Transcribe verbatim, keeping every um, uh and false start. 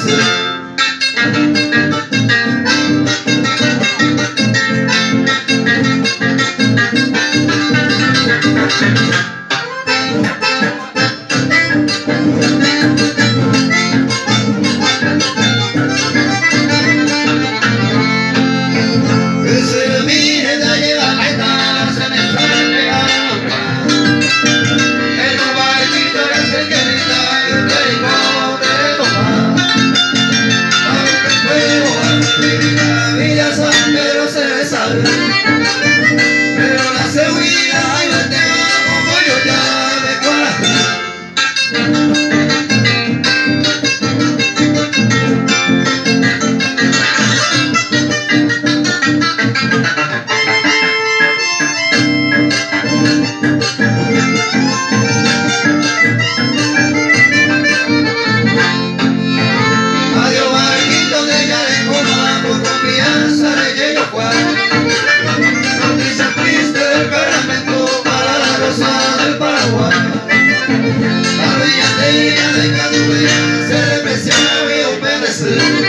Pero la seguridad ahí va te va como yo ya de corazón. Adiós barquito que ya dejó más por confianza de que yo cual. La bella de ella de Catubea se despreciaba y un pedazo.